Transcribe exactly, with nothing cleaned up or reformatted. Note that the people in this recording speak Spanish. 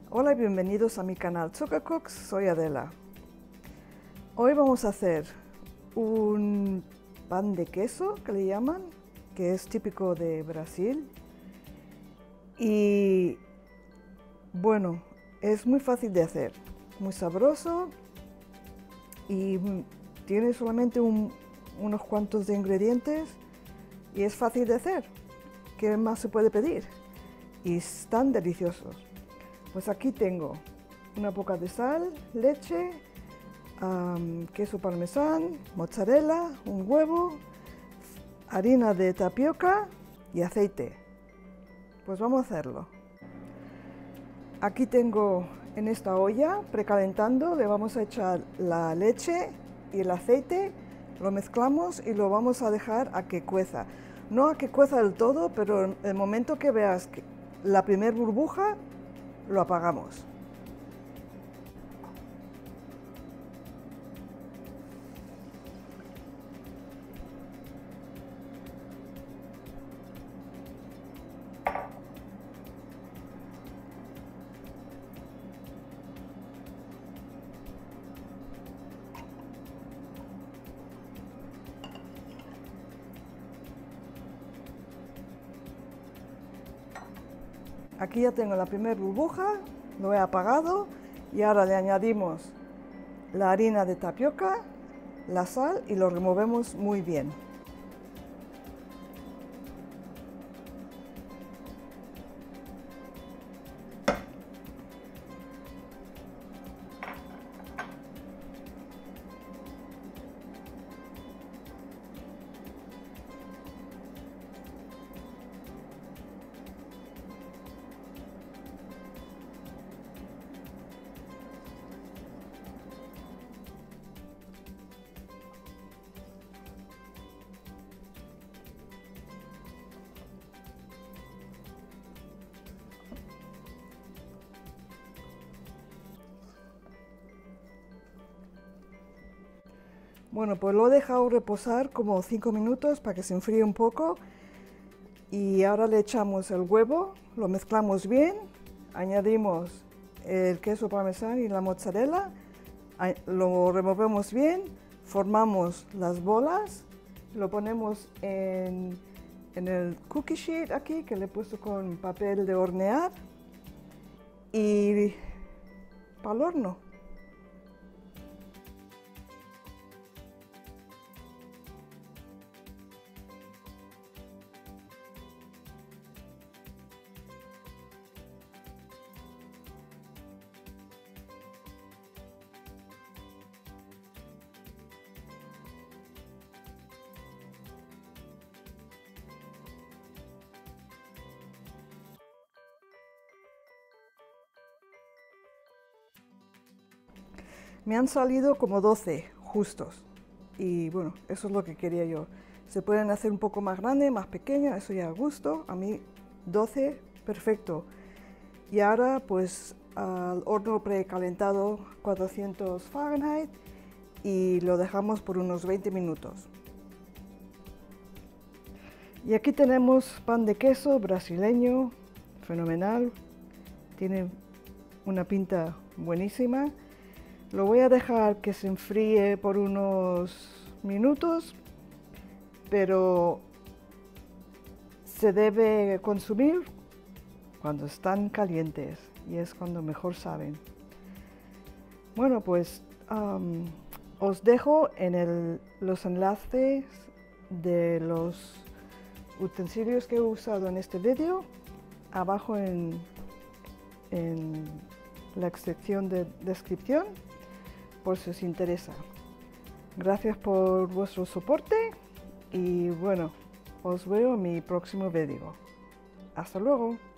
Hola y bienvenidos a mi canal Zucker Cooks, soy Adela. Hoy vamos a hacer un pan de queso que le llaman, que es típico de Brasil. Y bueno, es muy fácil de hacer, muy sabroso y tiene solamente un, unos cuantos de ingredientes y es fácil de hacer. ¿Qué más se puede pedir? Y están deliciosos. Pues aquí tengo una poca de sal, leche, um, queso parmesán, mozzarella, un huevo, harina de tapioca y aceite. Pues vamos a hacerlo. Aquí tengo en esta olla precalentando, le vamos a echar la leche y el aceite, lo mezclamos y lo vamos a dejar a que cueza. No a que cueza del todo, pero en el momento que veas que la primer burbuja, lo apagamos. Aquí ya tengo la primera burbuja, lo he apagado y ahora le añadimos la harina de tapioca, la sal y lo removemos muy bien. Bueno, pues lo he dejado reposar como cinco minutos para que se enfríe un poco y ahora le echamos el huevo, lo mezclamos bien, añadimos el queso parmesán y la mozzarella, lo removemos bien, formamos las bolas, lo ponemos en, en el cookie sheet aquí que le he puesto con papel de hornear y para el horno. Me han salido como doce justos y bueno, eso es lo que quería yo. Se pueden hacer un poco más grande, más pequeño, eso ya a gusto. A mí doce, perfecto. Y ahora pues al horno precalentado cuatrocientos Fahrenheit y lo dejamos por unos veinte minutos. Y aquí tenemos pan de queso brasileño, fenomenal, tiene una pinta buenísima. Lo voy a dejar que se enfríe por unos minutos, pero se debe consumir cuando están calientes y es cuando mejor saben. Bueno, pues um, os dejo en el, los enlaces de los utensilios que he usado en este vídeo abajo en, en la sección de descripción, por si os interesa. Gracias por vuestro soporte y bueno, os veo en mi próximo vídeo. Hasta luego.